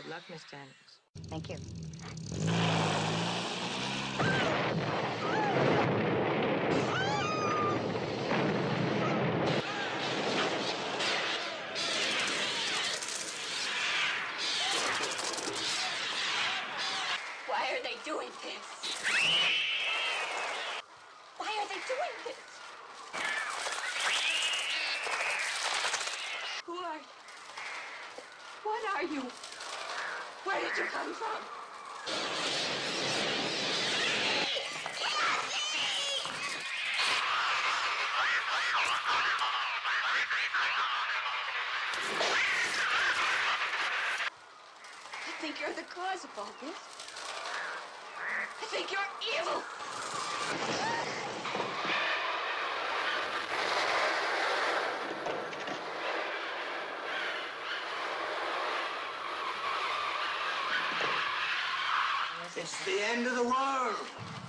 luck, Miss Jennings. Thank you. Why are they doing this? Why are they doing this? Who are you? What are you? Where did you come from? I think you're the cause of all this. I think you're evil. It's the end of the world.